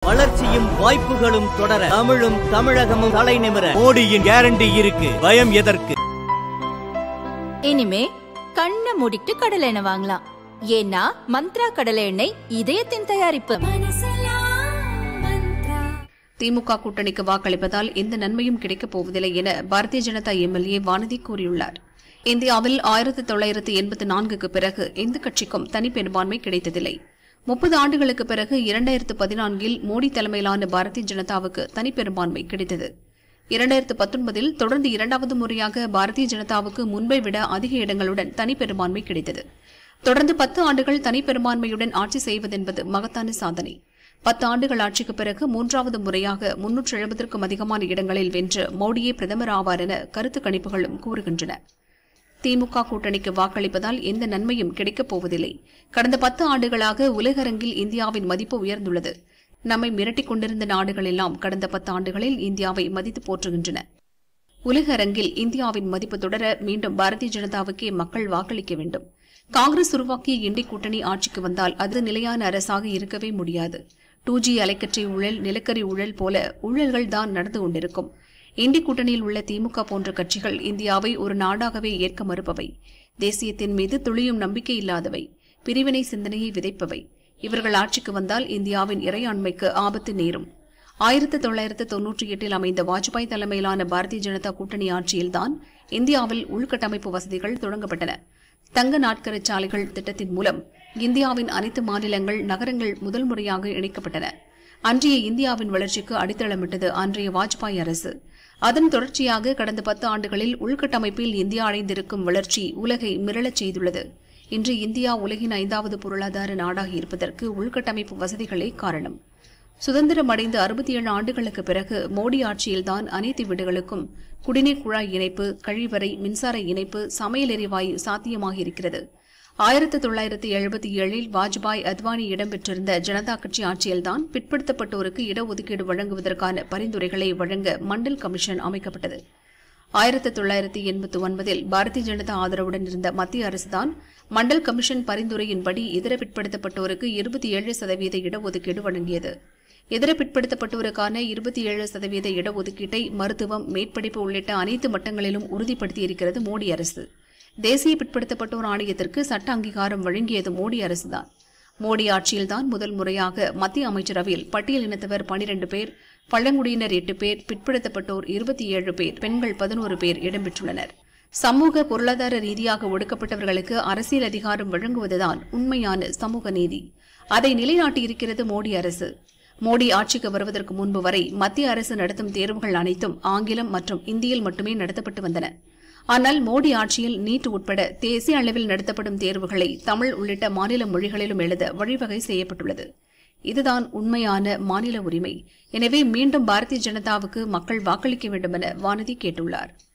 வளர்ச்சியும் வாய்ப்புகளும் தொடர தமிழும் தமிழகமும் தலை நிமிர மோடியின் கேரண்டி இருக்கு. பயம் எதற்கு? இனிமே கண்ணை மூடிட்டு கடலை எண்ணெய் வாங்கலாம். ஏன்னா மந்த்ரா கடலை எண்ணெய் இதயத்தின் தயாரிப்பு. திமுக கூட்டணிக்கு வாக்களிப்பதால் எந்த நன்மையும் கிடைக்கப் போவதில்லை என பாரதிய ஜனதா எம்எல்ஏ வானதி கூறியுள்ளார். இந்தியாவில் 1984க்கு பிறகு எந்த கட்சிக்கும் தனிப்பெரும்பான்மை கிடைத்ததில்லை. 30 ஆண்டுகளுக்கு பிறகு 2014இல் மோடி தலைமையிலான பாரதிய ஜனதாவுக்கு தனிப்பெரும்பான்மை கிடைத்தது. 2019இல் தொடர்ந்து இரண்டாவது முறையாக பாரதிய ஜனதாவுக்கு முன்பை விட அதிக இடங்களுடன் தனிப்பெரும்பான்மை கிடைத்தது. தொடர்ந்து 10 ஆண்டுகள் தனிப்பெரும்பான்மையுடன் ஆட்சி செய்வதென்பது மகத்தான சாதனை. 10 ஆண்டுகள் ஆட்சிக்கு பிறகு 3வது முறையாக 370க்கும் அதிகமான இடங்களில் வென்று மோடியே பிரதமர் ஆவார் என கருத்து கணிப்புகளும் கூறுகின்றன. திமுக கூட்டணிக்கு வாக்களிப்பதால் எந்த நன்மையும் கிடைக்கப் போவதில்லை. கடந்த 10 ஆண்டுகளாக உலக அரங்கில் இந்தியாவின் மதிப்பு உயர்ந்துள்ளது. நம்மை மிரட்டிக் கொண்டிருந்த நாடுகளெல்லாம் கடந்த 10 ஆண்டுகளில் இந்தியாவை மதித்து போற்றுகின்றன. உலக அரங்கில் இந்தியாவின் மதிப்பு தொடர மீண்டும் பாரதிய ஜனதாவுக்கே மக்கள் வாக்களிக்க வேண்டும். காங்கிரஸ் உருவாக்கிய இண்டி கூட்டணி ஆட்சிக்கு வந்தால் அது நிலையான அரசாக இருக்கவே முடியாது. 2G அலைக்கற்றை ஊழல், நிலக்கரி ஊழல் போல ஊழல்கள் தான் நடந்து கொண்டிருக்கும். இண்டி கூட்டணியில் உள்ள திமுக போன்ற கட்சிகள் இந்தியாவை ஒரு நாடாகவே ஏற்க மறுப்பவை, தேசியத்தின் மீது துளியும் நம்பிக்கை இல்லாதவை, பிரிவினை சிந்தனையை விதைப்பவை. இவர்கள் ஆட்சிக்கு வந்தால் இந்தியாவின் இறையாண்மைக்கு ஆபத்து நேரும். 1998இல் அமைந்த வாஜ்பாய் தலைமையிலான பாரதிய ஜனதா கூட்டணி ஆட்சியில்தான் இந்தியாவில் உள்கட்டமைப்பு வசதிகள் தொடங்கப்பட்டன. தங்க நாட்கர சாலைகள் திட்டத்தின் மூலம் இந்தியாவின் அனைத்து மாநிலங்கள், நகரங்கள் முதல் முறையாக இணைக்கப்பட்டன. அன்றைய இந்தியாவின் வளர்ச்சிக்கு அடித்தளமிட்டது அன்றைய வாஜ்பாய் அரசு. அதன் தொடர்ச்சியாக கடந்த 10 ஆண்டுகளில் உள்கட்டமைப்பில் இந்தியா அடைந்திருக்கும் வளர்ச்சி உலகை மிரளச் செய்துள்ளது. இன்று இந்தியா உலகின் 5வது பொருளாதார நாடாக இருப்பதற்கு உள்கட்டமைப்பு வசதிகளே காரணம். சுதந்திரம் அடைந்து 67 ஆண்டுகளுக்கு பிறகு மோடி ஆட்சியில்தான் அனைத்து வீடுகளுக்கும் குடிநீர் குழாய் இணைப்பு, கழிவறை, மின்சார இணைப்பு, சமையல் எரிவாயு சாத்தியமாகியிருக்கிறது. 1977இல் வாஜ்பாய், அத்வானி இடம்பெற்றிருந்த ஜனதா கட்சி ஆட்சியில்தான் பிற்படுத்தப்பட்டோருக்கு இடஒதுக்கீடு வழங்குவதற்கான பரிந்துரைகளை வழங்க மண்டல் கமிஷன் அமைக்கப்பட்டது. 1989இல் பாரதிய ஜனதா ஆதரவுடன் இருந்த மத்திய அரசுதான் மண்டல் கமிஷன் பரிந்துரையின்படி இதர பிற்படுத்தப்பட்டோருக்கு 27% இடஒதுக்கீடு வழங்கியது. இதர பிற்படுத்தப்பட்டோருக்கான 27% இடஒதுக்கீட்டை மருத்துவம், மேற்படிப்பு உள்ளிட்ட அனைத்து மட்டங்களிலும் உறுதிப்படுத்தியிருக்கிறது மோடி அரசு. தேசிய பிற்படுத்தப்பட்டோர் ஆணையத்திற்கு சட்ட அங்கீகாரம் வழங்கியது மோடி அரசுதான். மோடி ஆட்சியில்தான் முதல் முறையாக மத்திய அமைச்சரவையில் பட்டியல் இனத்தவர் 12 பேர், பழங்குடியினர் 8 பேர், பிற்படுத்தப்பட்டோர் 27 பேர், பெண்கள் 11 பேர் இடம்பெற்றுள்ளனர். சமூக பொருளாதார ரீதியாக ஒடுக்கப்பட்டவர்களுக்கு அரசியல் அதிகாரம் வழங்குவதுதான் உண்மையான சமூக நீதி. அதை நிலைநாட்டியிருக்கிறது மோடி அரசு. மோடி ஆட்சிக்கு வருவதற்கு முன்பு வரை மத்திய அரசு நடத்தும் தேர்வுகள் அனைத்தும் ஆங்கிலம் மற்றும் இந்தியில் மட்டுமே நடத்தப்பட்டு வந்தன. ஆனால் மோடி ஆட்சியில் நீட் உட்பட தேசிய அளவில் நடத்தப்படும் தேர்வுகளை தமிழ் உள்ளிட்ட மாநில மொழிகளிலும் எழுத வழிவகை செய்யப்பட்டுள்ளது. இதுதான் உண்மையான மாநில உரிமை. எனவே மீண்டும் பாரதிய ஜனதாவுக்கு மக்கள் வாக்களிக்க வேண்டும் என வானதி கேட்டுள்ளார்.